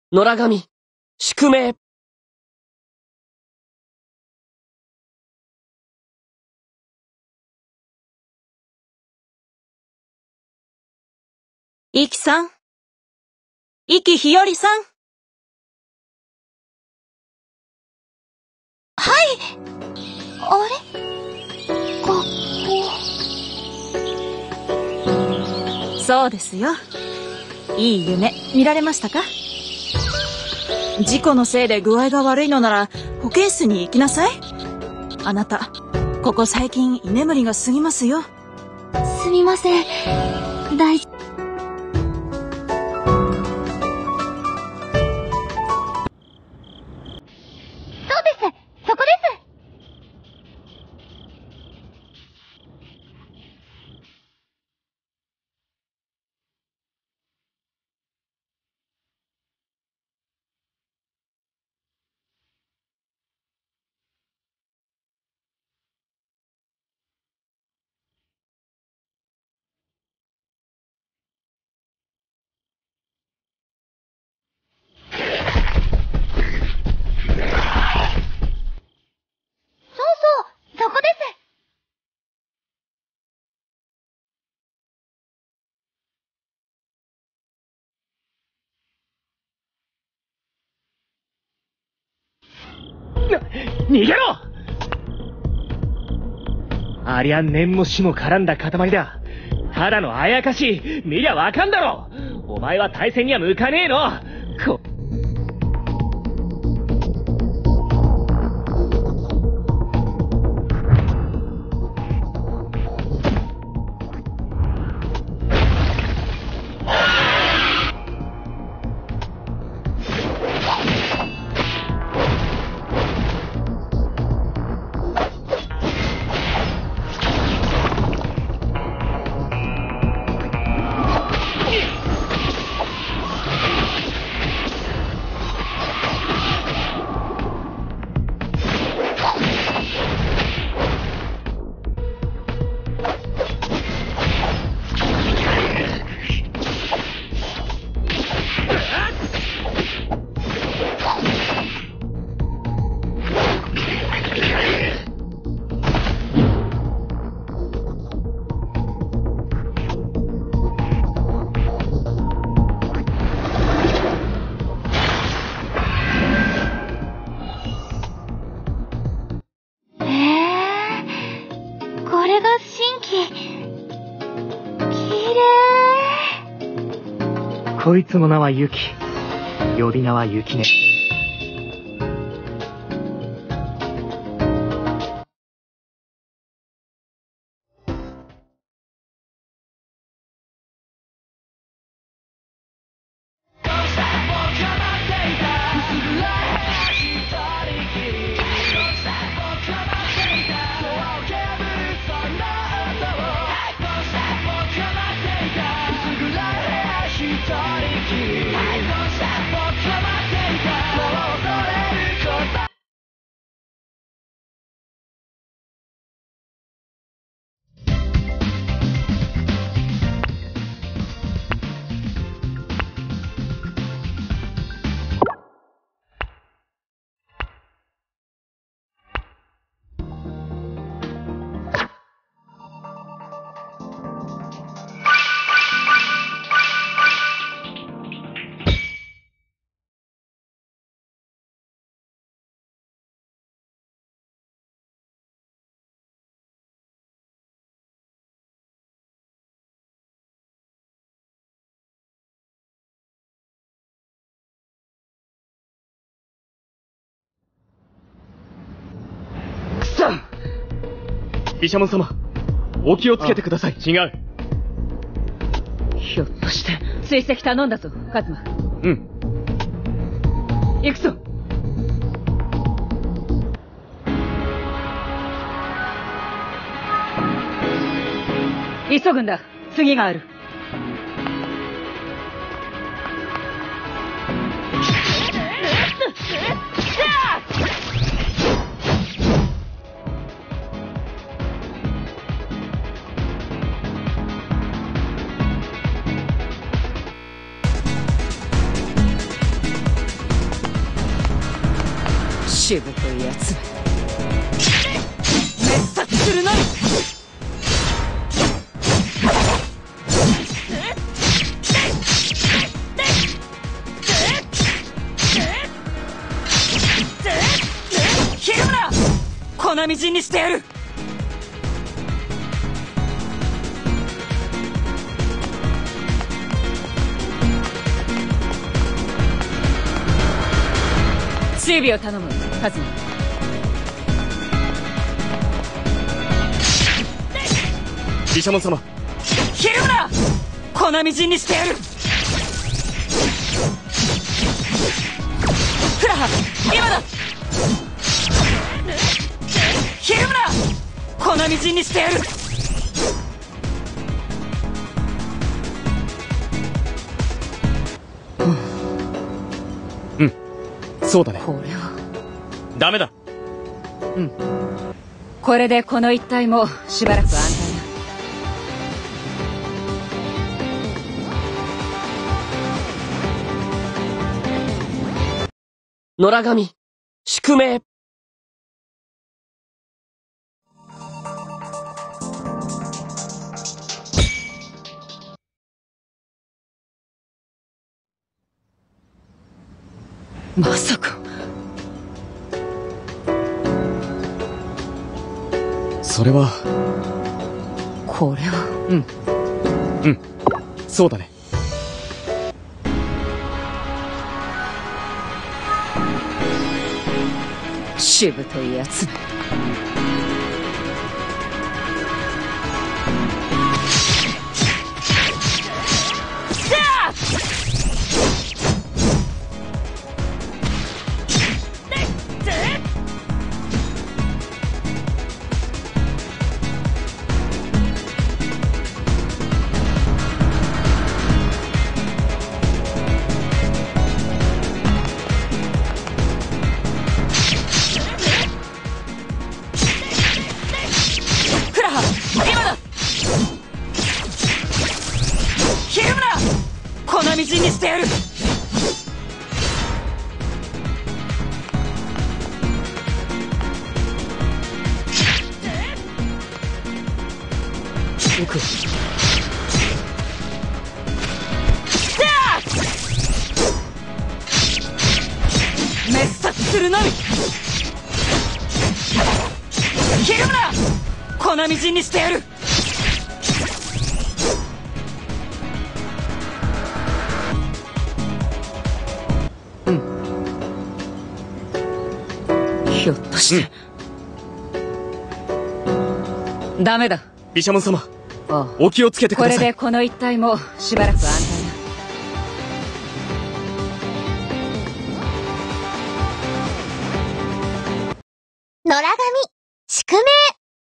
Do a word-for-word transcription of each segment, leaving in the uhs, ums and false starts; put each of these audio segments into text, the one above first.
野良神、宿命。 イキさん。イキひよりさん。 はい。あれ？学校。そうですよ。いい夢見られましたか？事故のせいで具合が悪いのなら保健室に行きなさい。あなた、ここ最近居眠りが過ぎますよ。 すみません。大丈夫。 逃げろ！ありゃ念も死も絡んだ塊だ。ただのあやかし、見りゃわかんだろ。お前は対戦には向かねえの。ここいつの名はユキ。呼び名はユキネ。毘沙門様、お気をつけてください。違う。 ひょっとして追跡頼んだぞ、カズマ。 うん。 行くぞ。急ぐんだ。次がある。 しぶといやつめ。滅殺するのみ。ひるむな！粉みじんにしてやる。追尾を頼む、カズマ。 毘沙門様。 ひるむな！粉みじんにしてやる。フラハ、今だ！ひるむな！粉みじんにしてやる。 うん、そうだね。 これはダメだ。 うん、これでこの一帯もしばらく安泰だ。 野良神、宿命。 まさか。 それは。 これは。 うん。うん。そうだね。 しぶといやつめ。粉みじんにしてやる。 僕は滅殺するのみ。ひるむな！粉みじんにしてやる。ひょっとして、うん、ダメだ。 毘沙門様、 ああ、 お気をつけてください。 これでこの一帯もしばらく安泰だ。野良神、宿命。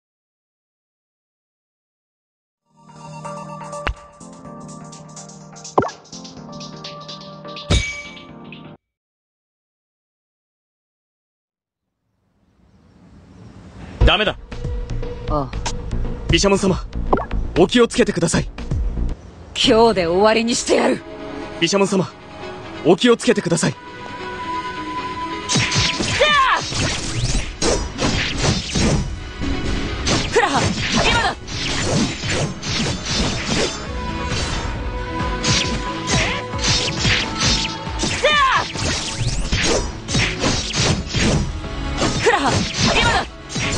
ダメだ。 ああ、 毘沙門様、お気をつけてください。 今日で終わりにしてやる。 毘沙門様、お気をつけてください。 フラハ、今だ。フラハ、今だ。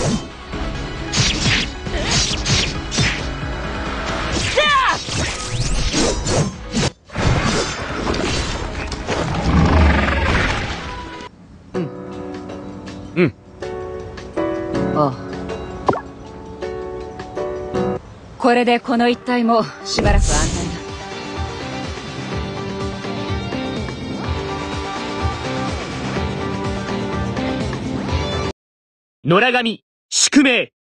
うん。 ああ、これでこの一帯もしばらく安泰だ。 野良神、宿命。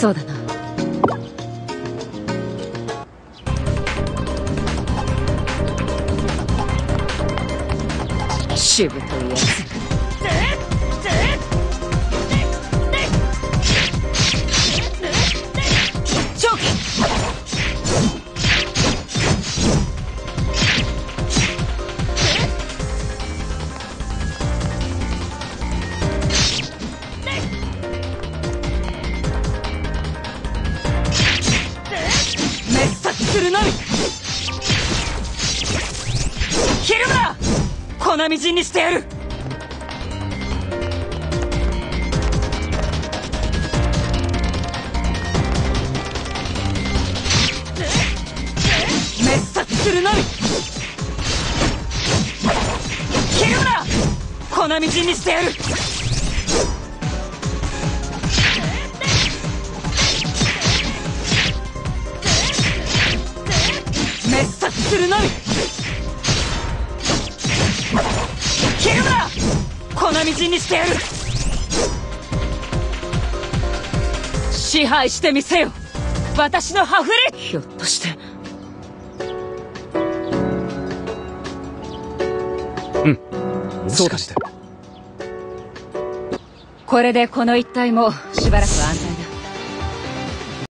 そうだな。しぶといやつ。チョキ。滅殺するのみ。ひるむな。粉みじんにしてやる。滅殺するのみ。ひるむな。粉みじんにしてやる。滅殺するのみ。ひるむな。粉みじんにしてやる。支配してみせよ、私のハフレ。ひょっとしてそうかして。 これでこの一帯もしばらく安泰だ。